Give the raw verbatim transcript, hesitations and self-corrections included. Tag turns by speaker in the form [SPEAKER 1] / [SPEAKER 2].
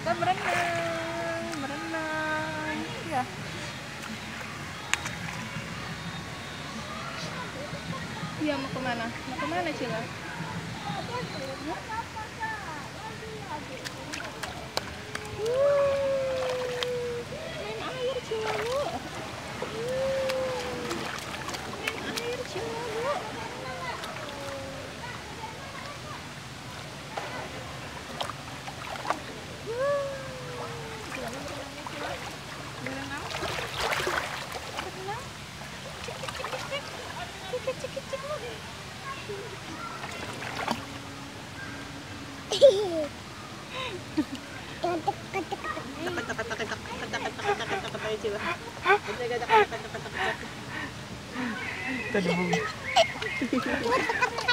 [SPEAKER 1] Kita berenang, berenang, ya. Iya, mau kemana? Mau kemana, Cila? Main air, Cila, Bu. Main air, Cila, Bu. Berenang. Berenang. Cik, cik, cik, cik. Cik, cik, cik, cik.
[SPEAKER 2] Tadi